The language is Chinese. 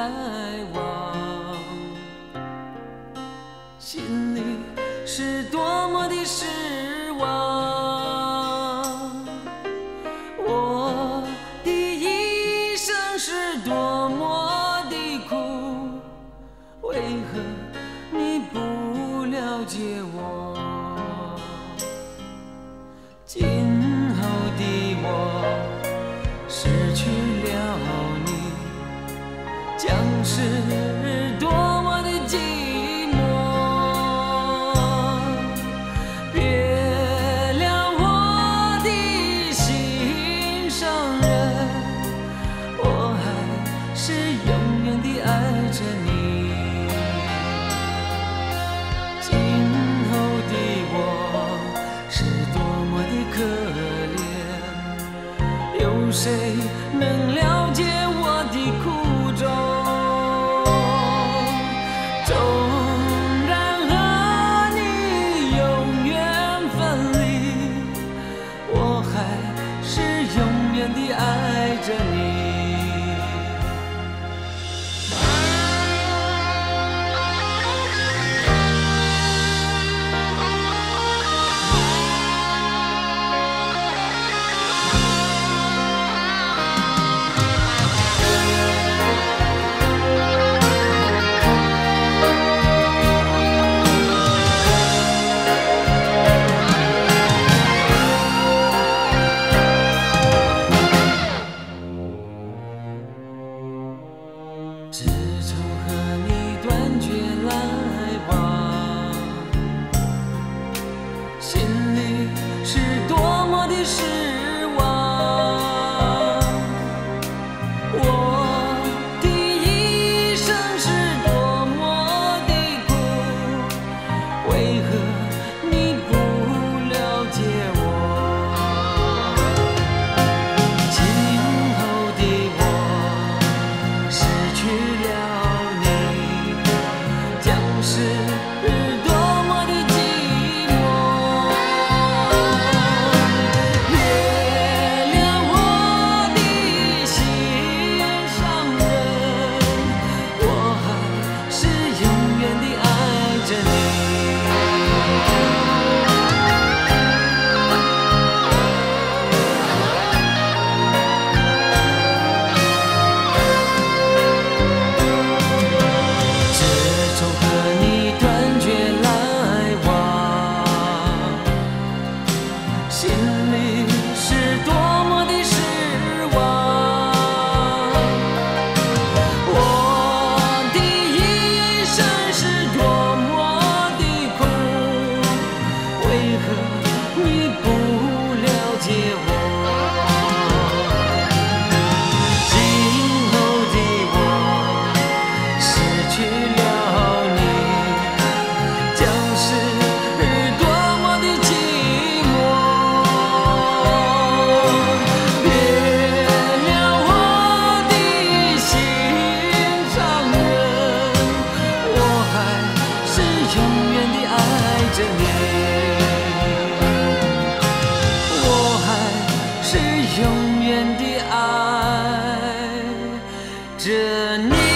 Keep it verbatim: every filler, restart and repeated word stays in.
来往，心里是多么的失望。我的一生是多么的苦，为何你不了解我？今后的我失去了你，将是多么的寂寞。别了我的心上人，我还是永远地爱着你。今后的我是多么的可怜，有谁能了解我的苦衷？纵然和你永远分离，我还是永远地爱着你。自从和你断绝来往，心里是多么的失望。我的一生是多么的苦，为何你不了解我？今后的我失去了你，将是多么的寂寞。别了我的心上人，我还是永远地爱着你。自从和你断绝来往，心里是多么的失望。我的一生是多么的苦，为何你不了解我？今后的我失去了你，将是多么的寂寞。别了我的心上人，我还是永远地爱着你，我还是永远地爱着你。